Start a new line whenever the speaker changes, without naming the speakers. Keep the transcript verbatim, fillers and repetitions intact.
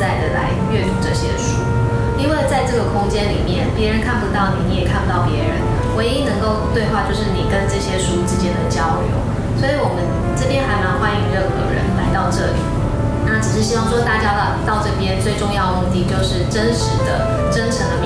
在的来阅读这些书。因为在这个空间里面，别人看不到你，你也看不到别人，唯一能够对话就是你跟这些书之间的交流。所以我们这边还蛮欢迎任何人来到这里。那只是希望说大家到到这边最重要的目的就是真实的、真诚的面